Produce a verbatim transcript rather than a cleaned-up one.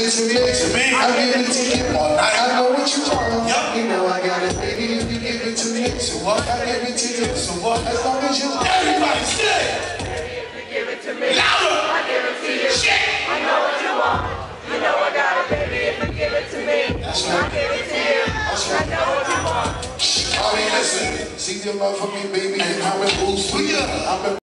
it to me. I give it to you. I know what you want. You know I got it, baby. If you give it to me, so what? I give it to you. So what? As long as you want. Everybody say it. If you give it to me, louder. I give it to you. Shit. I know what you want. You know I got it, baby. If you give it to me, That's I right. give it to you. That's I right. know what you want. I mean, listen. See your love for me, baby. I'm a boost. I'm a